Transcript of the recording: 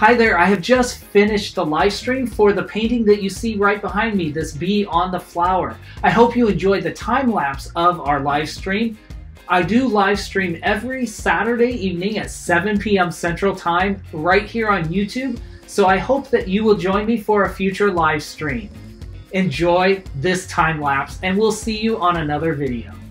Hi there, I have just finished the live stream for the painting that you see right behind me, this bee on the flower. I hope you enjoyed the time lapse of our live stream. I do live stream every Saturday evening at 7 p.m. Central Time right here on YouTube, so I hope that you will join me for a future live stream. Enjoy this time lapse, and we'll see you on another video.